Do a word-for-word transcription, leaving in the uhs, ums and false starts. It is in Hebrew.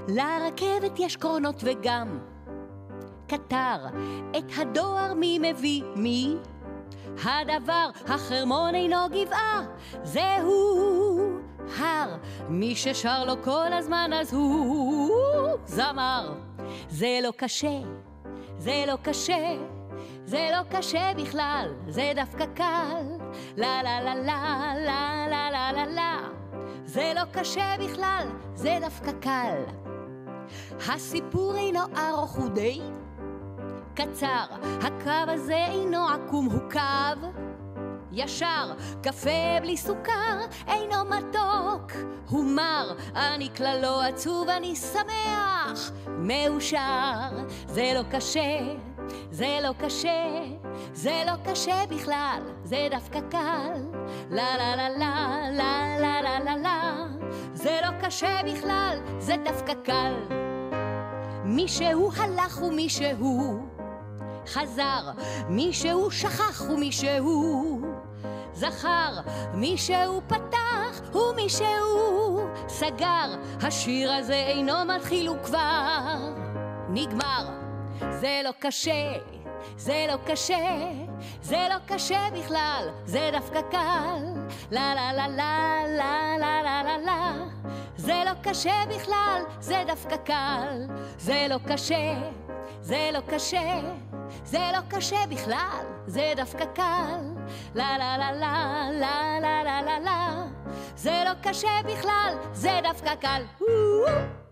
לרכבת יש קרונות וגם קטר, את הדואר מי מביא? מי? הדבר, החרמון אינו גבעה, זהו הר. מי ששר לו כל הזמן אז הוא זמר. זה לא קשה, זה לא קשה, זה לא קשה בכלל, זה דווקא קל. לה לה לה לה לה לה לה לה לה. זה לא קשה בכלל, זה דווקא קל. הסיפור אינו ארוך הוא די קצר, הקו הזה אינו עקום, הוא קו ישר. קפה בלי סוכר אינו מתוק, הוא מר. אני כלל לא עצוב, אני שמח, מאושר. זה לא קשה, זה לא קשה, זה לא קשה בכלל, זה דווקא קל. לה לה לה לה לה לה לה לה לה. זה לא קשה בכלל, זה דווקא קל. מישהו הלך ומישהו חזר, מישהו שכח ומישהו זכר, מישהו פתח ומישהו סגר. השיר הזה אינו מתחיל, הוא כבר נגמר. זה לא קשה, זה לא קשה, זה לא קשה בכלל, זה דווקא קל. לה לה לה לה לה לה לה לה לה. זה לא קשה בכלל, זה דווקא קל. זה לא קשה, זה לא קשה, זה לא קשה בכלל, זה דווקא קל. לה לה לה לה לה לה לה לה. זה לא קשה בכלל, זה דווקא קל.